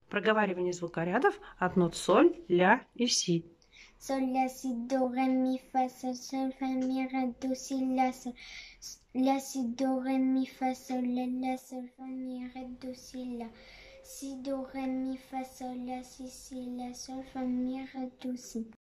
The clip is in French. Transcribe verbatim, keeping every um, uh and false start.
Проговаривание звукорядов от нот соль, ля и си. Sol, la, si, do, ré, mi, fa, sol, sol, fa, mi, ré, do, si, la, sol. La, si, do, ré, mi, fa, sol, la, la, sol, fa, mi, ré, do, si, la. Si, do, ré, mi, fa, sol, la, si, si, la, sol, fa, mi, ré, do, si.